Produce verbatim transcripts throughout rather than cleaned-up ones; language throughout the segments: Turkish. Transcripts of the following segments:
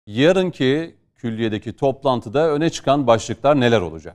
Yarınki külliyedeki toplantıda öne çıkan başlıklar neler olacak?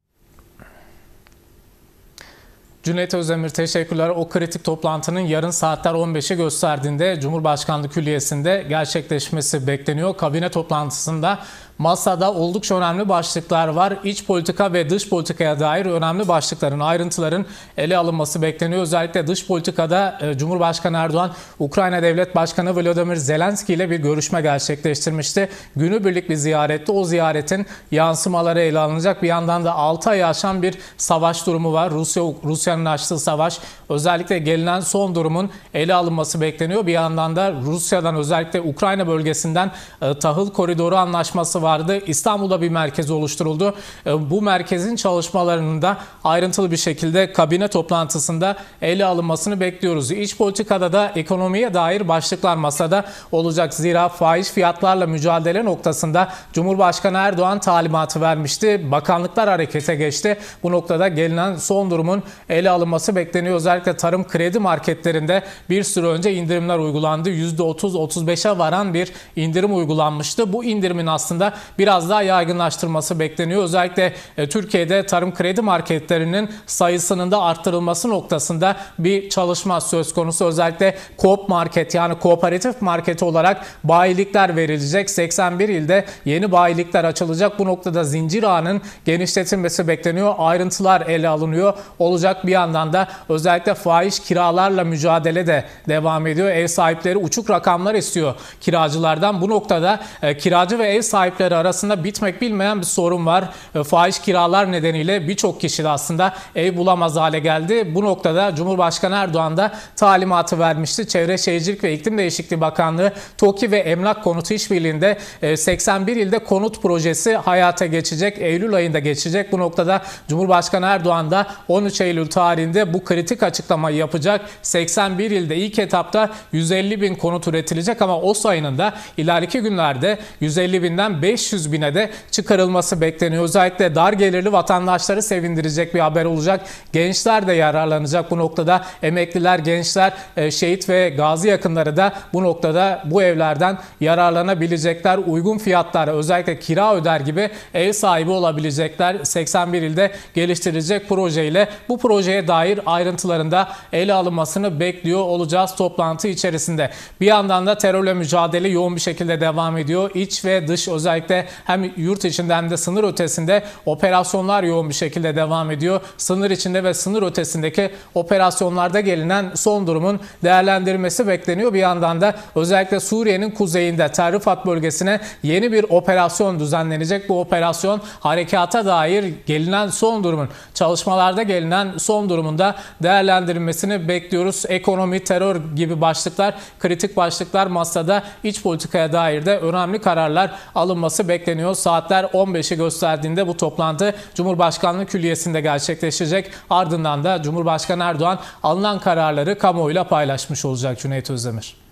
Cüneyt Özdemir, teşekkürler. O kritik toplantının yarın saatler on beşi gösterdiğinde Cumhurbaşkanlığı Külliyesi'nde gerçekleşmesi bekleniyor. Kabine toplantısında masada oldukça önemli başlıklar var. İç politika ve dış politikaya dair önemli başlıkların, ayrıntıların ele alınması bekleniyor. Özellikle dış politikada Cumhurbaşkanı Erdoğan, Ukrayna Devlet Başkanı Volodymyr Zelenski ile bir görüşme gerçekleştirmişti. Günübirlik bir ziyaretti. O ziyaretin yansımaları ele alınacak. Bir yandan da altı ayı aşan bir savaş durumu var. Rusya Rusya'nın açtığı savaş, özellikle gelinen son durumun ele alınması bekleniyor. Bir yandan da Rusya'dan, özellikle Ukrayna bölgesinden tahıl koridoru anlaşması vardı. İstanbul'da bir merkez oluşturuldu. Bu merkezin çalışmalarının da ayrıntılı bir şekilde kabine toplantısında ele alınmasını bekliyoruz. İç politikada da ekonomiye dair başlıklar masada olacak. Zira faiz fiyatlarla mücadele noktasında Cumhurbaşkanı Erdoğan talimatı vermişti. Bakanlıklar harekete geçti. Bu noktada gelinen son durumun ele alınması bekleniyor. Özellikle tarım kredi marketlerinde bir süre önce indirimler uygulandı. yüzde otuz otuz beşe varan bir indirim uygulanmıştı. Bu indirimin aslında biraz daha yaygınlaştırılması bekleniyor. Özellikle e, Türkiye'de tarım kredi marketlerinin sayısının da arttırılması noktasında bir çalışma söz konusu. Özellikle Coop Market, yani kooperatif marketi olarak bayilikler verilecek. seksen bir ilde yeni bayilikler açılacak. Bu noktada zincir ağının genişletilmesi bekleniyor. Ayrıntılar ele alınıyor olacak. Bir yandan da özellikle faiz kiralarla mücadele de devam ediyor. Ev sahipleri uçuk rakamlar istiyor kiracılardan. Bu noktada e, kiracı ve ev sahipleri arasında bitmek bilmeyen bir sorun var. E, faiz kiralar nedeniyle birçok kişi de aslında ev bulamaz hale geldi. Bu noktada Cumhurbaşkanı Erdoğan da talimatı vermişti. Çevre Şehircilik ve İklim Değişikliği Bakanlığı, TOKİ ve Emlak Konutu İşbirliği'nde e, seksen bir ilde konut projesi hayata geçecek. Eylül ayında geçecek. Bu noktada Cumhurbaşkanı Erdoğan da on üç Eylül tarihinde bu kritik açıklamayı yapacak. seksen bir ilde ilk etapta yüz elli bin konut üretilecek ama o sayının da ileriki günlerde yüz elli binden beş yüz bine de çıkarılması bekleniyor. Özellikle dar gelirli vatandaşları sevindirecek bir haber olacak. Gençler de yararlanacak bu noktada. Emekliler, gençler, şehit ve gazi yakınları da bu noktada bu evlerden yararlanabilecekler. Uygun fiyatlara, özellikle kira öder gibi ev sahibi olabilecekler. seksen bir ilde geliştirilecek projeyle bu projeye dair ayrıntılarında ele alınmasını bekliyor olacağız toplantı içerisinde. Bir yandan da terörle mücadele yoğun bir şekilde devam ediyor. İç ve dış, özellikle hem yurt içinde hem de sınır ötesinde operasyonlar yoğun bir şekilde devam ediyor. Sınır içinde ve sınır ötesindeki operasyonlarda gelinen son durumun değerlendirilmesi bekleniyor. Bir yandan da özellikle Suriye'nin kuzeyinde Tel Rifat bölgesine yeni bir operasyon düzenlenecek. Bu operasyon harekata dair gelinen son durumun, çalışmalarda gelinen son durumunda değerlendirilmesini bekliyoruz. Ekonomi, terör gibi başlıklar, kritik başlıklar masada. İç politikaya dair de önemli kararlar alınması bekleniyor. Saatler on beşi gösterdiğinde bu toplantı Cumhurbaşkanlığı Külliyesi'nde gerçekleşecek. Ardından da Cumhurbaşkanı Erdoğan alınan kararları kamuoyuyla paylaşmış olacak. Cüneyt Özdemir.